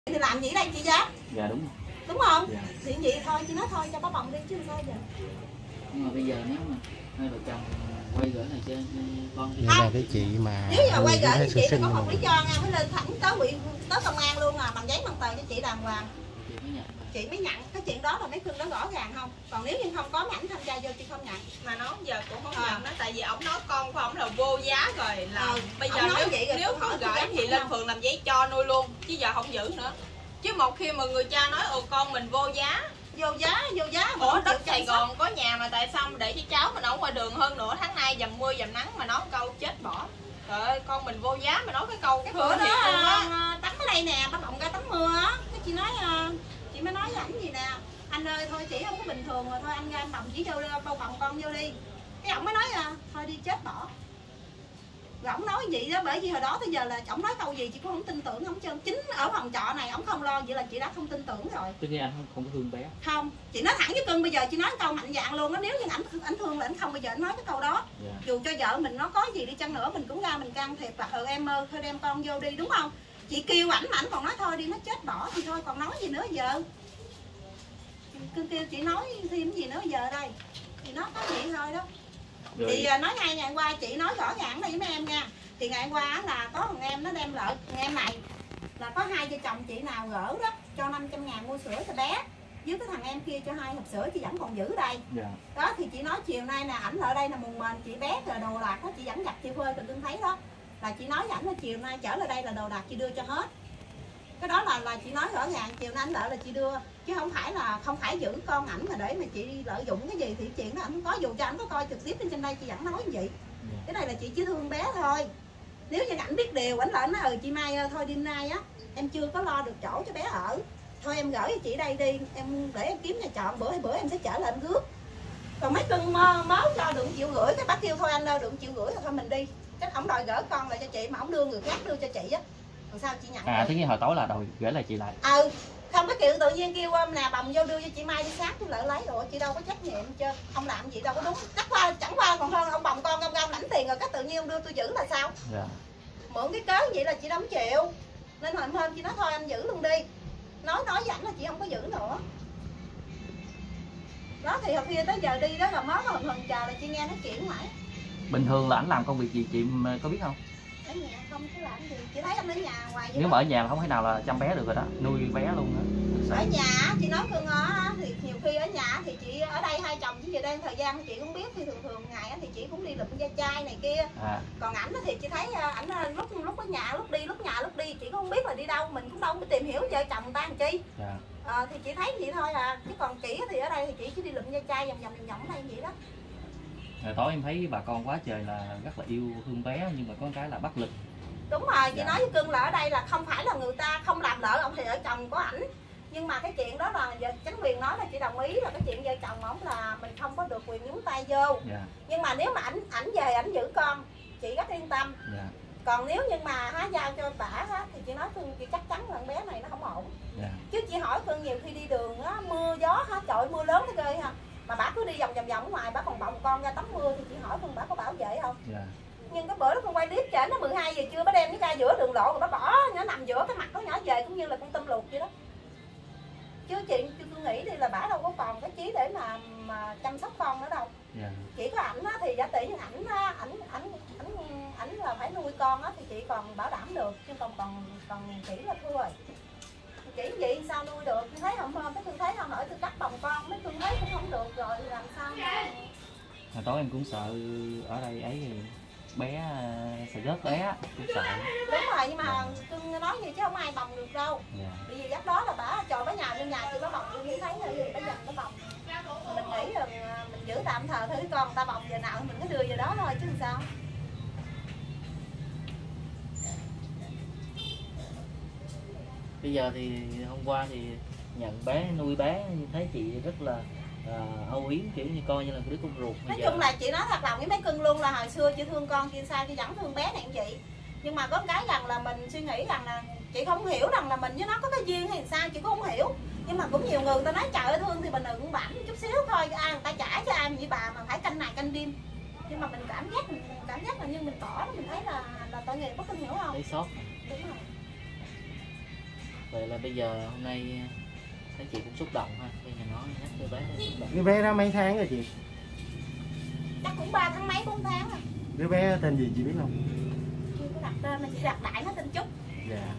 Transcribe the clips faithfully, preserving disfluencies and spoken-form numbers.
Thì làm gì đây chị Giá? Dạ đúng. Đúng không? Dạ. Thì vậy thôi, chị nói thôi cho bác bồng đi chứ sao giờ. Nhưng mà bây giờ nếu mà hai vợ chồng quay gỡ này cho con đây là cái chị mà nếu giờ quay gỡ với chị thì có một mà. lý do nha, phải lên thẳng tới huyện tới công an luôn à, bằng giấy bằng tờ cho chị đàng hoàng. chị mới nhận. Chị mới nhận cái chuyện đó là mấy cưng đó rõ ràng không? Còn nếu như không có mà ảnh tham gia vô chị không nhận. Mà nó giờ cũng không À. nhận đó, tại vì ổng nói con của ổng là vô giá rồi, là Ừ, bây giờ ổng nói nếu vậy rồi nếu tôi không hỏi gửi tôi thì dám lên không? phường làm giấy cho nuôi luôn, chứ giờ không giữ nữa. Chứ một khi mà người cha nói ồ con mình vô giá, Vô giá, vô giá mà ủa không chịu đất Sài chăm sóc. Gòn có nhà mà tại sao mà để cho cháu mình ở ngoài đường hơn nửa tháng nay dầm mưa dầm nắng mà nói câu chết bỏ. Trời ơi, con mình vô giá mà nói cái câu Cái thương bữa thiệt đó luôn á. à, tắm ở đây nè, bác bồng ra tắm mưa á, cái chị nói à, chị mới nói với ảnh gì nè, anh ơi thôi chị không có bình thường rồi, thôi anh ra anh bồng chỉ vô bao bồng con vô đi. Cái ổng mới nói à, thôi đi chết bỏ. Rồi ổng nói vậy đó, bởi vì hồi đó tới giờ là ổng nói câu gì chị cũng không tin tưởng, không trơn. Chính ở phòng trọ này ổng không lo, vậy là chị đã không tin tưởng rồi. Tất nhiên anh không, không có thương bé. Không, chị nói thẳng với cưng bây giờ chị nói câu mạnh dạn luôn á, nếu như ảnh ảnh thương là ảnh không bao giờ ảnh nói cái câu đó. Dạ. Dù cho vợ mình nó có gì đi chăng nữa mình cũng ra mình can thiệp là ừ em ơi thôi đem con vô đi, đúng không? Chị kêu ảnh mà ảnh còn nói thôi đi nó chết bỏ thì thôi còn nói gì nữa giờ. Cưng kêu chị nói thêm gì nữa giờ đây. Thì nó có vậy thôi đó. Rồi. Chị nói ngay ngày hôm qua chị nói rõ ràng đây với mấy em nha. Thì ngày hôm qua là có thằng em nó đem lợi thằng em này là có hai vợ chồng chị nào gỡ đó cho năm trăm ngàn mua sữa cho bé, với cái thằng em kia cho hai hộp sữa chị vẫn còn giữ đây. Dạ. Đó thì chị nói chiều nay nè ảnh ở đây là mùng mền chị bé rồi đồ đạc đó chị vẫn gặp chị Phơi cần cưng thấy đó, là chị nói với ảnh là chiều nay trở lại đây là đồ đạc chị đưa cho hết. Cái đó là là chị nói rõ ràng chiều nay ảnh lợi là chị đưa, chứ không phải là không phải giữ con ảnh mà để mà chị lợi dụng cái gì thì chuyện đó ảnh không có, dù cho ảnh có coi trực tiếp bên trên đây chị vẫn nói như vậy. Dạ. Cái này là chị chỉ thương bé thôi. Nếu như ảnh biết điều ảnh lợi nó ừ chị Mai ơi, thôi đêm nay á em chưa có lo được chỗ cho bé ở, thôi em gửi cho chị đây đi, em để em kiếm nhà trọ bữa hay bữa em sẽ chở lại em rước. Còn mấy cưng máu cho đừng chịu gửi, cái bác kêu thôi anh ơi đừng chịu gửi là thôi mình đi. Cái ổng đòi gửi con lại cho chị mà ổng đưa người khác đưa cho chị á, làm sao chị nhận? À tất nhiên hồi tối là đòi gửi lại chị lại. Ừ, không có kiểu tự nhiên kêu nè bồng vô đưa cho chị Mai đi sáng tôi lại lấy rồi chị đâu có trách nhiệm chứ, không làm gì đâu có đúng. Chắc qua chẳng qua còn hơn ông bồng con ông ra lãnh tiền rồi cái tự nhiên ông đưa tôi giữ là sao? Dạ. Mượn cái cớ vậy là chị không chịu, nên hồi hôm chị nói thôi anh giữ luôn đi, nói nói với ảnh là chị không có giữ nữa. Đó thì hồi kia tới giờ đi đó là mới hừng hừng chờ là chị nghe nói chuyện mãi. Bình thường là ảnh làm công việc gì chị có biết không? Ở nhà không có làm gì, chị thấy anh ở nhà ngoài vậy Nếu đó. mà ở nhà không thể nào là chăm bé được rồi đó, nuôi bé luôn đó. Ở nhà chị nói cưng á thì nhiều khi ở nhà thì chị ở đây hai chồng với chị đang thời gian chị cũng biết, thì thường thường ngày thì chị cũng đi lụm da chai này kia. À. Còn ảnh thì chị thấy ảnh lúc lúc ở nhà lúc đi lúc nhà lúc đi chị cũng không biết là đi đâu, mình cũng đâu có tìm hiểu vợ chồng người ta làm chi. Dạ. À, thì chị thấy vậy thôi à, chứ còn chị thì ở đây thì chị chỉ đi lụm da chai vòng vòng vòng vòng ở đây vậy đó. Rồi tối em thấy bà con quá trời là rất là yêu thương bé, nhưng mà có cái là bất lực. Đúng rồi, chị dạ. nói với cưng là ở đây là không phải là người ta không làm lợi ông thì ở chồng của ảnh, nhưng mà cái chuyện đó là giờ chính quyền nói là chị đồng ý là cái chuyện vợ chồng ổng là mình không có được quyền nhúng tay vô. dạ. Nhưng mà nếu mà ảnh ảnh về ảnh giữ con chị rất yên tâm. dạ. Còn nếu như mà há giao cho bả á, thì chị nói cưng chị chắc chắn là con bé này nó không ổn. dạ. Chứ chị hỏi cưng nhiều khi đi đường á, mưa gió hả, trời mưa lớn nó ghê ha, mà bả cứ đi vòng vòng vòng ngoài bả còn bồng con ra tắm mưa thì chị hỏi cưng bả có bảo vệ không. dạ. Nhưng cái bữa đó con quay clip chở nó mười hai giờ trưa bả đem nó ra giữa đường lộ rồi bả bỏ nó nằm giữa cái mặt nó nhỏ về cũng như là con tôm luộc vậy đó. Chứ chị tôi nghĩ thì là bả đâu có còn cái trí để mà mà chăm sóc con nữa đâu. yeah. Chỉ có ảnh á thì giả tỷ nhưng ảnh á, ảnh ảnh ảnh ảnh là phải nuôi con á thì chị còn bảo đảm được, chứ còn còn còn chỉ là thua rồi. Chỉ vậy sao nuôi được? Tôi thấy không hôm, tôi thấy không hỏi tôi cắt bồng con mấy tôi thấy cũng không được rồi làm sao nữa. Hồi tối em cũng sợ ở đây ấy thì bé sẽ rớt bé cũng sợ. Đúng rồi, nhưng mà cưng nói gì chứ không ai bồng được đâu. yeah. Bởi vì giấc đó là bả trời bả nhà bên nhà chị bả bồng tôi nghĩ thấy là gì bả dần nó bồng. Mình nghĩ là mình giữ tạm thời thôi, con người ta bồng giờ nào mình cứ đưa về đó thôi chứ làm sao. Bây giờ thì hôm qua thì nhận bé nuôi bé thấy chị rất là à, âu yếm, kiểu như coi như là đứa con ruột. Nói chung là chị nói thật lòng với mấy cưng luôn là hồi xưa chị thương con kia sao chị vẫn thương bé này như vậy. Nhưng mà có cái rằng là mình suy nghĩ rằng là chị không hiểu rằng là mình với nó có cái duyên hay sao chị cũng không hiểu. Nhưng mà cũng nhiều người người ta nói trời ơi thương thì mình đừng bảnh chút xíu thôi, ai người ta trả cho ai vậy bà mà phải canh này canh đêm. Nhưng mà mình cảm giác mình cảm giác là như mình bỏ mình thấy là là tội nghiệp, có cưng hiểu không? Thấy sót. Đúng rồi. Vậy là bây giờ hôm nay thấy chị cũng xúc động ha, khi mà nói nhắc cho bé xúc động. Đứa bé đó mấy tháng rồi chị? Chắc cũng ba tháng mấy bốn tháng rồi. Đứa bé tên gì chị biết không? Chưa có đặt tên, mà chị đặt đại nó tên Trúc. Dạ.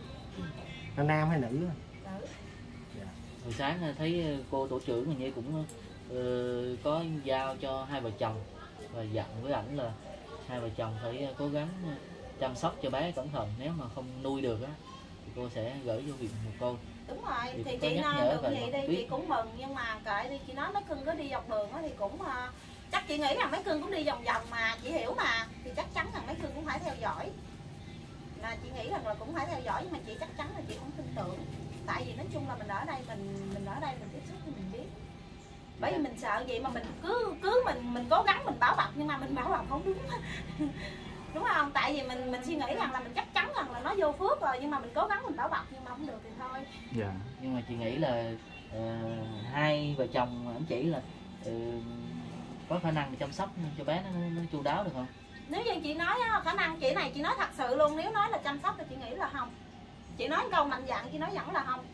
Nó nam hay nữ? Nữ. Dạ. Hồi sáng thấy cô tổ trưởng hình như cũng uh, có giao cho hai vợ chồng và dặn với ảnh là hai vợ chồng phải cố gắng chăm sóc cho bé cẩn thận, nếu mà không nuôi được á thì cô sẽ gửi vô viện một cô. Đúng rồi, thì, thì chị nói được vậy đi, biết. chị cũng mừng, nhưng mà kệ đi, chị nói mấy cưng có đi dọc đường đó thì cũng uh, chắc chị nghĩ rằng mấy cưng cũng đi vòng vòng mà, chị hiểu mà, thì chắc chắn rằng mấy cưng cũng phải theo dõi. Là chị nghĩ rằng là cũng phải theo dõi, nhưng mà chị chắc chắn là chị không tin tưởng. Tại vì nói chung là mình ở đây, mình mình ở đây mình tiếp xúc thì mình biết. Bởi vì mình sợ vậy mà mình cứ cứ mình mình cố gắng mình bảo bọc, nhưng mà mình bảo bọc không đúng. Đúng không? Tại vì mình mình suy nghĩ rằng là mình chắc chắn rằng là nó vô phước rồi, nhưng mà mình cố gắng mình bảo bọc nhưng mà không được thì thôi. Dạ. Nhưng mà chị nghĩ là uh, hai vợ chồng anh chị là uh, có khả năng chăm sóc cho bé nó, nó chu đáo được không? Nếu như chị nói khả năng chị này, chị nói thật sự luôn, nếu nói là chăm sóc thì chị nghĩ là không. Chị nói câu mạnh dạn, chị nói vẫn là không.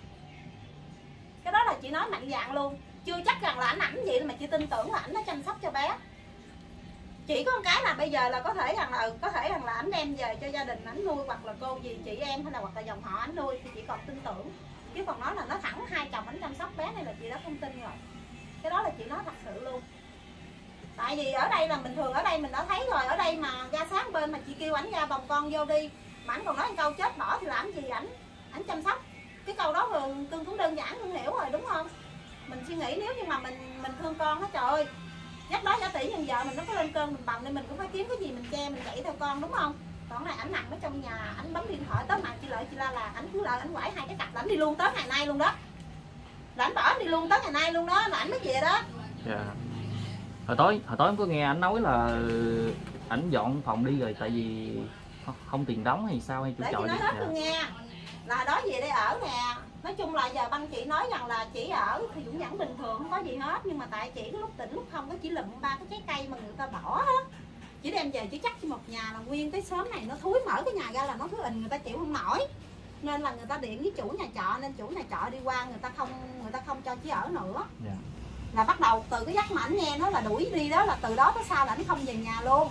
Cái đó là chị nói mạnh dạn luôn. Chưa chắc rằng là ảnh ảnh vậy mà chị tin tưởng là ảnh nó chăm sóc cho bé. Chỉ có một cái là bây giờ là có thể rằng là có thể rằng là ảnh đem về cho gia đình ảnh nuôi, hoặc là cô gì chị em hay là hoặc là dòng họ ảnh nuôi thì chị còn tin tưởng. Chứ còn nói là nó thẳng hai chồng ảnh chăm sóc bé này là chị đã không tin rồi. Cái đó là chị nói thật sự luôn. Tại vì ở đây là bình thường ở đây mình đã thấy rồi, ở đây mà ra sáng bên mà chị kêu ảnh ra vòng con vô đi mà ảnh còn nói câu chết bỏ thì làm gì ảnh ảnh chăm sóc. Cái câu đó cưng cũng đơn giản, cưng hiểu rồi đúng không? Mình suy nghĩ nếu như mà mình mình thương con đó, trời ơi, nhắc đó giả tỷ nhân vợ mình nó có lên cơn mình bầm nên mình cũng phải kiếm cái gì mình che mình chạy theo con đúng không? Còn này ảnh nằm ở trong nhà, ảnh bấm điện thoại tới mặt chị lợi chị la là ảnh cứ lợi ảnh quải hai cái cặp là ảnh đi luôn tới ngày nay luôn đó. Là ảnh bỏ ảnh đi luôn tới ngày nay luôn đó, là ảnh mới về đó. Dạ. Hồi tối hồi tối em có nghe ảnh nói là ảnh dọn phòng đi rồi tại vì không tiền đóng hay sao hay chủ để trọ chị nói gì? hết Dạ. luôn nghe. Là đó về đây ở nè. Nói chung là giờ băng chị nói rằng là chỉ ở thì cũng vẫn bình thường, không có gì hết. Nhưng mà tại chị cái lúc tỉnh lúc không có chỉ lụm ba cái trái cây mà người ta bỏ hết. Chỉ đem về chỉ chắc cho một nhà là nguyên cái xóm này nó thúi, mở cái nhà ra là nó cứ ình, người ta chịu không nổi. Nên là người ta điện với chủ nhà trọ, nên chủ nhà trọ đi qua người ta không người ta không cho chị ở nữa. Dạ. Là bắt đầu từ cái giấc mà ảnh nghe nó là đuổi đi đó, là từ đó tới sau là ảnh không về nhà luôn.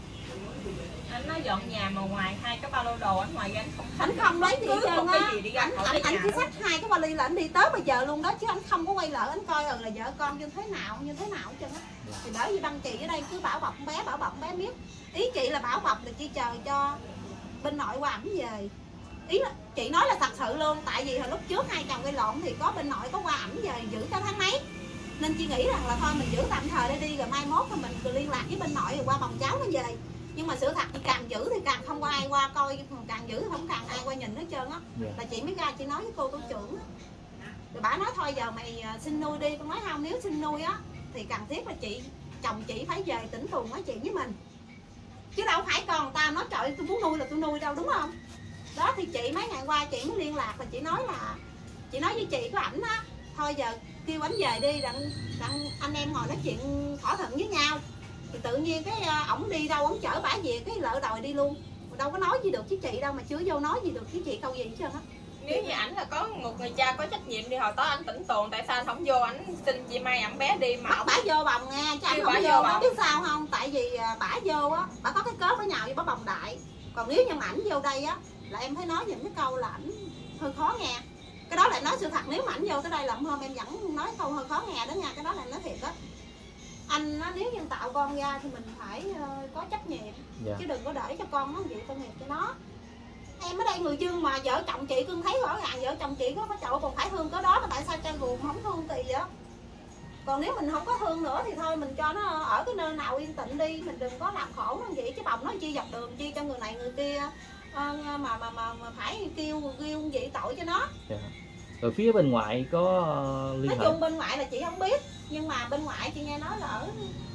Anh nói dọn nhà mà ngoài hai cái ba lô đồ anh ngoài ra anh không Ảnh không lấy gì hết trơn á. Ảnh ảnh ảnh chỉ đó. xách hai cái vali là ảnh đi tới bây giờ luôn đó, chứ ảnh không có quay lại ảnh coi ừ là vợ con như thế nào như thế nào hết trơn á. Thì bởi vì băng chị ở đây cứ bảo bọc con bé bảo bọc con bé biết. Ý chị là bảo bọc là chị chờ cho bên nội qua ảnh về. Ý là chị nói là thật sự luôn, tại vì hồi lúc trước hai chồng gây lộn thì có bên nội có qua ảnh về giữ cho tháng mấy. Nên chị nghĩ rằng là thôi mình giữ tạm thời đây đi, rồi mai mốt thì mình cứ liên lạc với bên nội rồi qua bồng cháu nó về. Nhưng mà sự thật chị càng giữ thì càng không có ai qua coi, càng giữ thì không càng ai qua nhìn hết trơn á. Yeah. Là chị mới ra chị nói với cô tổ trưởng á. Rồi bà nói thôi giờ mày xin nuôi đi, con nói không, nếu xin nuôi á thì cần thiết là chị chồng chị phải về tỉnh Thuần nói chuyện với mình. Chứ đâu phải còn người ta nói trời tôi muốn nuôi là tôi nuôi đâu, đúng không? Đó thì chị mấy ngày qua chị mới liên lạc là chị nói là chị nói với chị của ảnh á, thôi giờ kêu ảnh về đi, đặng, đặng anh em ngồi nói chuyện thỏa thuận với nhau. Thì tự nhiên cái ổng đi đâu ổng chở bả về cái lỡ đòi đi luôn, đâu có nói gì được với chị đâu, mà chưa vô nói gì được với chị câu gì hết trơn á. Nếu như ảnh là có một người cha có trách nhiệm đi, hồi tối anh tỉnh tồn, tại sao anh không vô ảnh xin chị Mai ẵm bé đi mà Bắt bả vô bồng nha, chứ anh không vô, vô không biết sao không, tại vì bả vô á, bả có cái cớ với nhau với bả bồng đại. Còn nếu như mà ảnh vô đây á là em thấy nói những cái câu là ảnh hơi khó nghe. Cái đó lại nói sự thật, nếu mà ảnh vô tới đây là hôm em vẫn nói câu hơi khó nghe đó nha, cái đó là nói thiệt đó. Anh nó nếu như tạo con ra thì mình phải uh, có trách nhiệm. Yeah. Chứ đừng có để cho con nó chịu tội nghiệp cho nó. Em ở đây người dân mà vợ chồng chị cưng thấy rõ ràng vợ chồng chị có có chậu còn phải thương có đó, mà tại sao cho buồn không thương thì vậy? Còn nếu mình không có thương nữa thì thôi mình cho nó ở cái nơi nào yên tĩnh đi, mình đừng có làm khổ nó vậy, chứ bồng nó chi dọc đường chi cho người này người kia uh, mà, mà mà mà phải kêu kêu vậy tội cho nó. Yeah. Rồi phía bên ngoại có uh, liên hệ. Nói chung bên ngoại là chị không biết, nhưng mà bên ngoại chị nghe nói là ở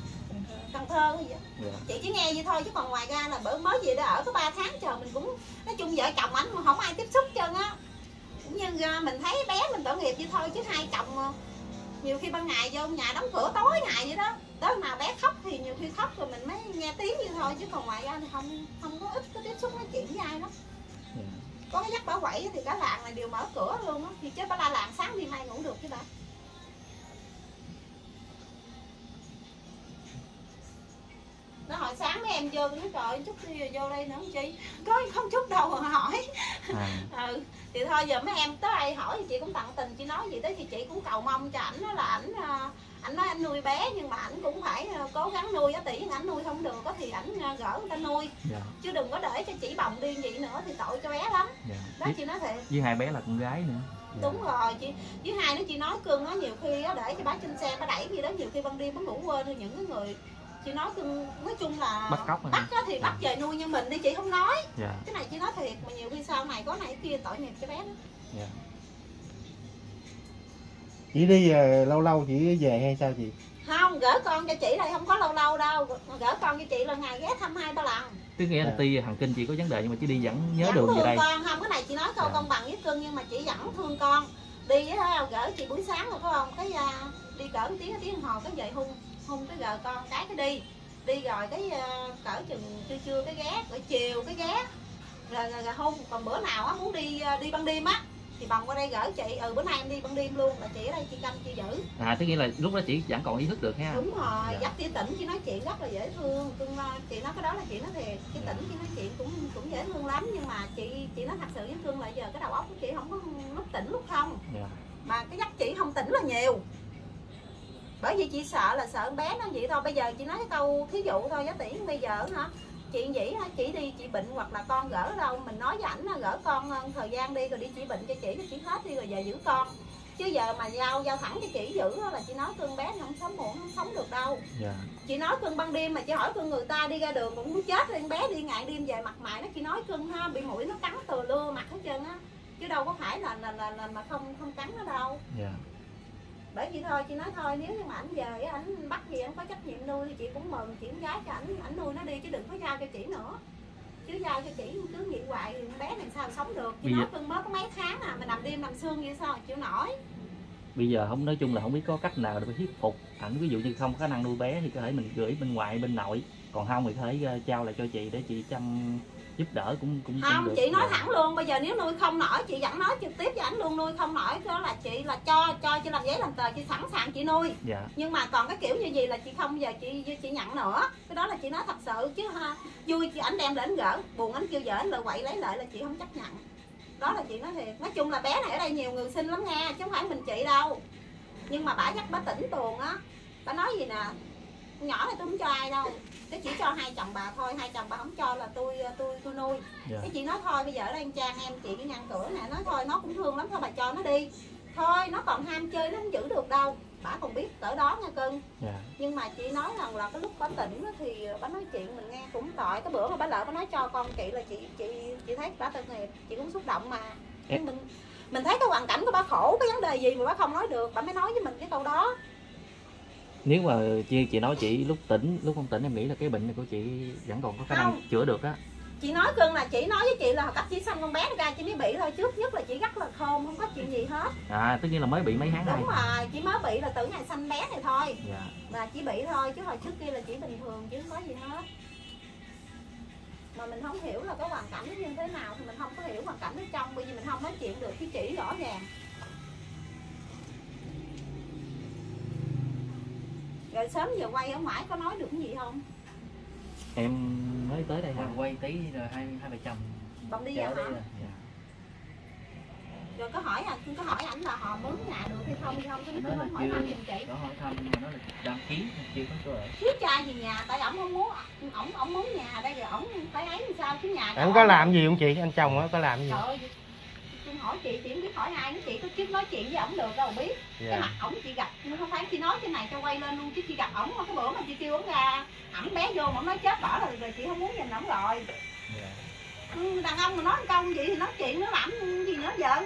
Cần Thơ gì vậy. Yeah. Chị chỉ nghe vậy thôi, chứ còn ngoài ra là bữa mới về đã ở có ba tháng trời mình cũng nói chung vợ chồng ảnh mà không ai tiếp xúc chân á. Cũng như mình thấy bé mình tội nghiệp vậy thôi, chứ hai chồng nhiều khi ban ngày vô nhà đóng cửa tối ngày vậy đó, tới nào bé khóc thì nhiều khi khóc rồi mình mới nghe tiếng vậy thôi, chứ còn ngoài ra thì không không có ít có tiếp xúc nói chuyện với ai đó. Yeah. có cái dắt bảo quậy thì cả làng này đều mở cửa luôn á, thì chứ bà la làng sáng đi mai ngủ được chứ bà. Nó hồi sáng mấy em vô, nó trời chút đi vô đây nữa chi, có không chút đâu mà hỏi. À. Ừ, thì thôi giờ mấy em tới đây hỏi thì chị cũng tận tình, chị nói gì tới thì chị cũng cầu mong cho ảnh, đó là ảnh ảnh nói anh nuôi bé nhưng mà ảnh cũng phải cố gắng nuôi á, tỷ ảnh nuôi không được thì ảnh gỡ người ta nuôi. Dạ. Chứ đừng có để cho chị bồng điên vậy nữa thì tội cho bé lắm. Dạ. Đó chị nói thiệt. Với hai bé là con gái nữa. Dạ. Đúng rồi chị, với hai nó chị nói cưng nó nhiều khi á, để cho bác trên xe bà đẩy gì đó, nhiều khi ban đêm bác ngủ quên rồi những cái người chị nói cưng nói chung là bắt cóc bắt á thì bắt về nuôi như mình đi, chị không nói. Dạ. Cái này chị nói thiệt, mà nhiều khi sau này có này kia tội nghiệp cho bé đó. Dạ. Chị đi uh, lâu lâu chị về hay sao chị? Không, gửi con cho chị đây không có lâu lâu đâu, gửi con cho chị là ngày ghé thăm hai ba lần. Tức nghĩa là dạ. Tuy thần kinh chị có vấn đề nhưng mà chị đi vẫn nhớ Vẫn đường về đây. Con không, cái này chị nói câu dạ. Công bằng với cưng nhưng mà chị vẫn thương con. Đi với gửi chị buổi sáng rồi phải không? Cái uh, đi cỡ một tiếng tiếng đồng hồ cái về hung hung cái gờ con cái cái đi. Đi rồi cái uh, cỡ chừng trưa trưa cái ghé, rồi chiều cái ghé. Rồi, rồi, rồi hung, còn bữa nào á muốn đi uh, đi ban đêm á thì bồng qua đây gửi chị, ừ bữa nay em đi ban đêm luôn là chị ở đây chị canh chị giữ. À tức nghĩa là lúc đó chị vẫn còn ý thức được ha. Đúng rồi, dạ. Dắt chị tỉnh chị nói chuyện rất là dễ thương, cưng chị nói cái đó là chị nói thiệt, chị tỉnh chị nói chuyện cũng cũng dễ thương lắm, nhưng mà chị chị nói thật sự với cưng là giờ cái đầu óc của chị không có lúc tỉnh lúc không. Dạ. Mà cái dắt chị không tỉnh là nhiều. Bởi vì chị sợ là sợ con bé nó vậy thôi. Bây giờ chị nói cái câu thí dụ thôi, giá tỷ bây giờ hả chị vậy chị đi chị bệnh hoặc là con gỡ ở đâu mình nói với ảnh gỡ con thời gian đi rồi đi chị bệnh cho chị chị hết đi rồi về giữ con, chứ giờ mà giao giao thẳng cho chị giữ là chị nói cưng bé nó không sống muộn không sống được đâu. Yeah. Chị nói cưng ban đêm mà chị hỏi cưng người ta đi ra đường cũng muốn chết rồi, con bé đi ngày đêm về mặt mày nó chị nói cưng ha bị mũi nó cắn từ lưa mặt hết trơn á, chứ đâu có phải là là là, là mà không không cắn nó đâu. Yeah. Bởi vì thôi chị nói thôi nếu như mà ảnh về ảnh bắt gì ảnh có trách nhiệm nuôi thì chị cũng mừng, chị cũng gái cho ảnh ảnh nuôi nó đi chứ đừng có giao cho chị nữa, chứ giao cho chị cứ nghĩ hoài thì con bé này sao sống được. Chị nói cưng mới có mấy tháng à mà nằm đêm nằm xương như sao chịu nổi. Bây giờ không nói chung là không biết có cách nào để thuyết phục ảnh, ví dụ như không có khả năng nuôi bé thì có thể mình gửi bên ngoại bên nội, còn không thì có thể trao lại cho chị để chị chăm giúp đỡ cũng cũng không cũng được. Chị nói thẳng luôn, bây giờ nếu nuôi không nổi chị vẫn nói trực tiếp với ảnh luôn, nuôi không nổi đó là chị là cho cho chị làm giấy làm tờ chị sẵn sàng chị nuôi. Dạ. Nhưng mà còn cái kiểu như gì là chị không giờ chị chị nhận nữa, cái đó là chị nói thật sự chứ ha, vui chị ảnh đem đến gỡ buồn ảnh kêu vợ ảnh lời quậy lấy lại là chị không chấp nhận, đó là chị nói thiệt. Nói chung là bé này ở đây nhiều người xin lắm nha chứ không phải mình chị đâu, nhưng mà bả dắt bả tỉnh tuồng á, bả nói gì nè nhỏ này tôi không cho ai đâu, cái chỉ cho hai chồng bà thôi, hai chồng bà không cho là tôi tôi tôi nuôi. Yeah. Cái chị nói thôi bây giờ ở đây Trang em chị cái ngăn cửa nè, nói thôi nó cũng thương lắm thôi bà cho nó đi, thôi nó còn ham chơi nó không giữ được đâu, bà còn biết cỡ đó nha cưng. Yeah. Nhưng mà chị nói rằng là cái lúc bà tỉnh thì bà nói chuyện mình nghe cũng tội, cái bữa mà bà lỡ bà nói cho con chị là chị chị chị thấy bà tội nghiệp, chị cũng xúc động mà. Yeah. mình mình thấy cái hoàn cảnh của bà khổ cái vấn đề gì mà bà không nói được, bà mới nói với mình cái câu đó. Nếu mà chị, chị nói chị lúc tỉnh, lúc không tỉnh em nghĩ là cái bệnh này của chị vẫn còn có khả năng chữa được á. Chị nói cưng là chị nói với chị là cách chị sanh con bé ra chị mới bị thôi, trước nhất là chị rất là khôn, không có chuyện gì hết. À, tất nhiên là mới bị mấy tháng này. Đúng rồi, chị mới bị là từ ngày sanh bé này thôi. Dạ. Mà chỉ bị thôi, chứ hồi trước kia là chị bình thường chứ không có gì hết. Mà mình không hiểu là cái hoàn cảnh nó như thế nào thì mình không có hiểu hoàn cảnh ở trong, bởi vì mình không nói chuyện được với chị rõ ràng. Rồi sớm giờ quay ở ngoài có nói được cái gì không? Em mới tới đây hả? Quay tí rồi hai hai vợ chồng Bỗng đi vào hả? Dạ. Rồi có hỏi à, có hỏi ảnh là họ mướn nhà được hay không hay không? Cái nói hỏi thăm giùm chị. Có hỏi thăm mà nó là đăng ký chưa có cửa. Thiếu trai gì nhà, tại ổng không muốn, ổng ổng muốn nhà đây rồi ổng phải ấy làm sao chứ nhà. Anh có làm gì không chị? Anh chồng á có làm gì? Trời ơi, tôi hỏi chị, chị không biết hỏi ai, chị có trước nói chuyện với ổng được đâu biết. Yeah. Cái mặt ổng chị gặp, không phải chị nói cái này cho quay lên luôn chứ chị gặp ổng cái bữa mà chị kêu ổng ra, ổng bé vô mà ổng nói chết bỏ rồi, rồi chị không muốn nhìn ổng rồi. Yeah. Đàn ông mà nói câu gì thì nói chuyện nó làm gì nữa vợ.